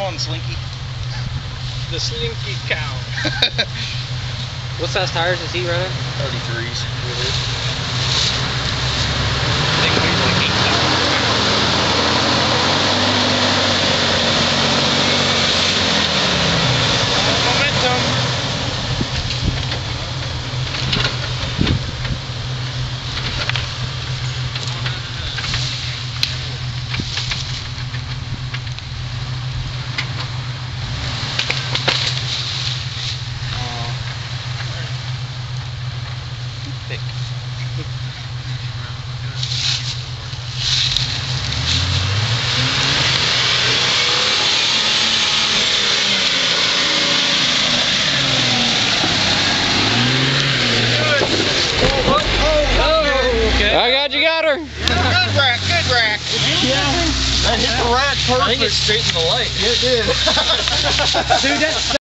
on, Slinky. The Slinky cow. What size tires is he running? 33s. They can be like 8,000 momentum. Thick. I got her. Good rack, good rack. Yeah, That hit the rack perfect. I think it straightened the light. It did. Dude, that's